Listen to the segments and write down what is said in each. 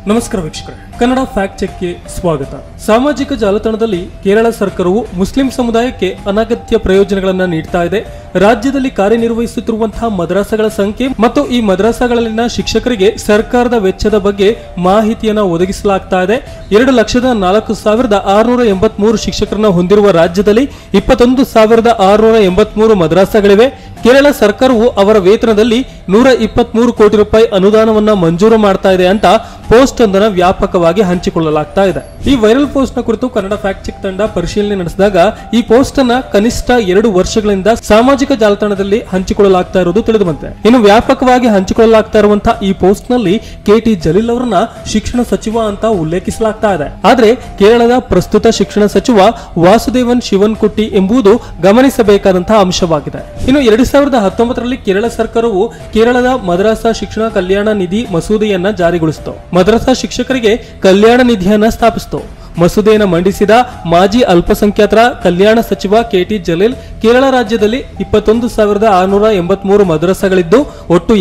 ನಮಸ್ಕಾರ ವೀಕ್ಷಕರೇ, ಕನ್ನಡ ಫ್ಯಾಕ್ಟ್ ಚೆಕ್ಗೆ ಸ್ವಾಗತ. ಸಾಮಾಜಿಕ ಜಾಲತಾಣದಲ್ಲಿ ಕೇರಳ ಸರ್ಕಾರವು ಮುಸ್ಲಿಂ ಸಮುದಾಯಕ್ಕೆ ಅನಗತ್ಯ ಪ್ರಯೋಜನಗಳನ್ನು ನೀಡ್ತಾ ಇದೆ. ರಾಜ್ಯದಲ್ಲಿ ಕಾರ್ಯನಿರ್ವಹಿಸುತ್ತಿರುವಂತಹ ಮದ್ರಾಸಗಳ ಸಂಖ್ಯೆ ಮತ್ತು ಈ ಮದ್ರಾಸಗಳಲ್ಲಿನ ಶಿಕ್ಷಕರಿಗೆ ಸರ್ಕಾರದ ವೆಚ್ಚದ ಬಗ್ಗೆ ಮಾಹಿತಿಯನ್ನು ಒದಗಿಸಲಾಗ್ತಾ ಇದೆ. 2,04,683 ಶಿಕ್ಷಕರನ್ನ ಹೊಂದಿರುವ ರಾಜ್ಯದಲ್ಲಿ 21,683 ಮದ್ರಾಸಗಳಿವೆ. ಕೇರಳ ಸರ್ಕಾರವು ಅವರ ವೇತನದಲ್ಲಿ 123 ಕೋಟಿ ರೂಪಾಯಿ ಅನುದಾನವನ್ನ ಮಂಜೂರು ಮಾಡ್ತಾ ಇದೆ ಅಂತ ಪೋಸ್ಟ್ ಒಂದನ್ನು ವ್ಯಾಪಕವಾಗಿ ಹಂಚಿಕೊಳ್ಳಲಾಗ್ತಾ ಇದೆ. ಈ ವೈರಲ್ ಪೋಸ್ಟ್ ನ ಕುರಿತು ಕನ್ನಡ ಫ್ಯಾಕ್ಟ್ ಚೆಕ್ ತಂಡ ಪರಿಶೀಲನೆ ನಡೆಸಿದಾಗ ಈ ಪೋಸ್ಟ್ ಅನ್ನ ಕನಿಷ್ಠ 2 ವರ್ಷಗಳಿಂದ ಸಾಮಾಜಿಕ ಜಾಲತಾಣದಲ್ಲಿ ಹಂಚಿಕೊಳ್ಳಲಾಗ್ತಾ ಇರುವುದು ತಿಳಿದು ಬಂದಿದೆ. ಇನ್ನು ವ್ಯಾಪಕವಾಗಿ ಹಂಚಿಕೊಳ್ಳಲಾಗ್ತಾ ಇರುವಂತಹ ಈ ಪೋಸ್ಟ್ ನಲ್ಲಿ ಕೆಟಿ ಜಲೀಲ್ ಅವರನ್ನ ಶಿಕ್ಷಣ ಸಚಿವ ಅಂತ ಉಲ್ಲೇಖಿಸಲಾಗ್ತಾ ಇದೆ. ಆದ್ರೆ ಕೇರಳದ ಪ್ರಸ್ತುತ ಶಿಕ್ಷಣ ಸಚಿವ ವಾಸುದೇವನ್ ಶಿವನ್ಕುಟ್ಟಿ ಎಂಬುದು ಗಮನಿಸಬೇಕಾದಂತಹ ಅಂಶವಾಗಿದೆ. ಇನ್ನು 2019ರಲ್ಲಿ ಕೇರಳ ಸರ್ಕಾರವು ಕೇರಳದ ಮದ್ರಾಸಾ ಶಿಕ್ಷಣ ಕಲ್ಯಾಣ ನಿಧಿ ಮಸೂದೆಯನ್ನ ಜಾರಿಗೊಳಿಸಿತು. ಮದ್ರಾಸಾ ಶಿಕ್ಷಕರಿಗೆ ಕಲ್ಯಾಣ ನಿಧಿಯನ್ನ ಸ್ಥಾಪಿಸಿತು. ಮಸೂದೆಯನ್ನು ಮಂಡಿಸಿದ ಮಾಜಿ ಅಲ್ಪಸಂಖ್ಯಾತರ ಕಲ್ಯಾಣ ಸಚಿವ ಕೆಟಿ ಜಲೀಲ್ ಕೇರಳ ರಾಜ್ಯದಲ್ಲಿ 21,683 ಮದ್ರಸಾಗಳಿದ್ದು ಒಟ್ಟು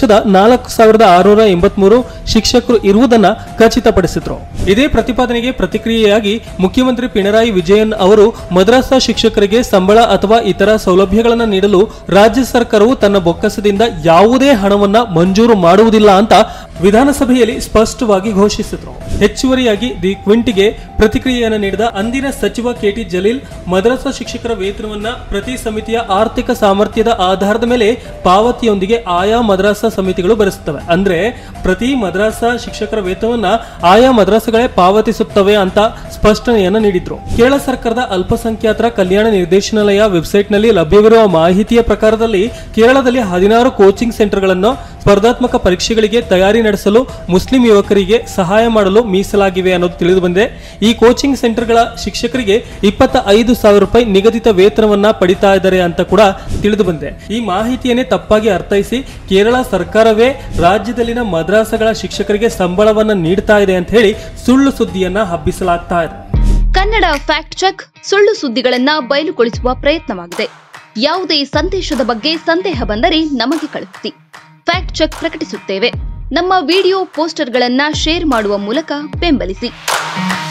2,04,683 ಶಿಕ್ಷಕರು ಇರುವುದನ್ನು ಖಚಿತಪಡಿಸಿದ್ರು. ಇದೇ ಪ್ರತಿಪಾದನೆಗೆ ಪ್ರತಿಕ್ರಿಯೆಯಾಗಿ ಮುಖ್ಯಮಂತ್ರಿ ಪಿಣರಾಯಿ ವಿಜಯನ್ ಅವರು ಮದ್ರಾಸಾ ಶಿಕ್ಷಕರಿಗೆ ಸಂಬಳ ಅಥವಾ ಇತರ ಸೌಲಭ್ಯಗಳನ್ನು ನೀಡಲು ರಾಜ್ಯ ಸರ್ಕಾರವು ತನ್ನ ಬೊಕ್ಕಸದಿಂದ ಯಾವುದೇ ಹಣವನ್ನ ಮಂಜೂರು ಮಾಡುವುದಿಲ್ಲ ಅಂತ ವಿಧಾನಸಭೆಯಲ್ಲಿ ಸ್ಪಷ್ಟವಾಗಿ ಘೋಷಿಸಿದ್ರು. ಹೆಚ್ಚುವರಿಯಾಗಿ ದಿ ಕ್ವಿಂಟ್ಗೆ ಪ್ರತಿಕ್ರಿಯೆಯನ್ನು ನೀಡಿದ ಅಂದಿನ ಸಚಿವ ಕೆಟಿ ಜಲೀಲ್ ಮದ್ರಾಸಾ ಶಿಕ್ಷಕರ ವೇತನವನ್ನ ಪ್ರತಿ ಸಮಿತಿಯ ಆರ್ಥಿಕ ಸಾಮರ್ಥ್ಯದ ಆಧಾರದ ಮೇಲೆ ಪಾವತಿಯೊಂದಿಗೆ ಆಯಾ ಮದ್ರಾಸಾ ಸಮಿತಿಗಳು ಭರಿಸುತ್ತವೆ. ಅಂದ್ರೆ ಪ್ರತಿ ಮದ್ರಾಸಾ ಶಿಕ್ಷಕರ ವೇತನವನ್ನ ಆಯಾ ಮದ್ರಾಸಗಳೇ ಪಾವತಿಸುತ್ತವೆ ಅಂತ ಸ್ಪಷ್ಟನೆಯನ್ನ ನೀಡಿದ್ರು. ಕೇರಳ ಸರ್ಕಾರದ ಅಲ್ಪಸಂಖ್ಯಾತರ ಕಲ್ಯಾಣ ನಿರ್ದೇಶನಾಲಯ ವೆಬ್ಸೈಟ್ ನಲ್ಲಿ ಲಭ್ಯವಿರುವ ಮಾಹಿತಿಯ ಪ್ರಕಾರದಲ್ಲಿ ಕೇರಳದಲ್ಲಿ 16 ಕೋಚಿಂಗ್ ಸೆಂಟರ್ಗಳನ್ನು ಸ್ಪರ್ಧಾತ್ಮಕ ಪರೀಕ್ಷೆಗಳಿಗೆ ತಯಾರಿ ನಡೆಸಲು ಮುಸ್ಲಿಂ ಯುವಕರಿಗೆ ಸಹಾಯ ಮಾಡಲು ಮೀಸಲಾಗಿವೆ ಅನ್ನೋದು ತಿಳಿದು ಬಂದಿದೆ. ಈ ಕೋಚಿಂಗ್ ಸೆಂಟರ್ಗಳ ಶಿಕ್ಷಕರಿಗೆ 25,000 ರೂಪಾಯಿ ನಿಗದಿತ ವೇತನವನ್ನ ಪಡಿತಾ ಇದ್ದಾರೆ ಅಂತ ಕೂಡ ತಿಳಿದು ಬಂದಿದೆ. ಈ ಮಾಹಿತಿಯನ್ನೇ ತಪ್ಪಾಗಿ ಅರ್ಥೈಸಿ ಕೇರಳ ಸರ್ಕಾರವೇ ರಾಜ್ಯದಲ್ಲಿನ ಮದ್ರಾಸಗಳ ಶಿಕ್ಷಕರಿಗೆ ಸಂಬಳವನ್ನ ನೀಡ್ತಾ ಇದೆ ಅಂತ ಹೇಳಿ ಸುಳ್ಳು ಸುದ್ದಿಯನ್ನ ಹಬ್ಬಿಸಲಾಗ್ತಾ ಇದೆ. ಕನ್ನಡ ಫ್ಯಾಕ್ಟ್ ಚೆಕ್ ಸುಳ್ಳು ಸುದ್ದಿಗಳನ್ನ ಬಯಲುಗೊಳಿಸುವ ಪ್ರಯತ್ನವಾಗಿದೆ. ಯಾವುದೇ ಸಂದೇಶದ ಬಗ್ಗೆ ಸಂದೇಹ ಬಂದರೆ ನಮಗೆ ಕಳುಹಿಸಿ. ಫ್ಯಾಕ್ಟ್ ಚೆಕ್ ಪ್ರಕಟಿಸುತ್ತೇವೆ. ನಮ್ಮ ವಿಡಿಯೋ ಪೋಸ್ಟರ್ಗಳನ್ನ ಶೇರ್ ಮಾಡುವ ಮೂಲಕ ಬೆಂಬಲಿಸಿ.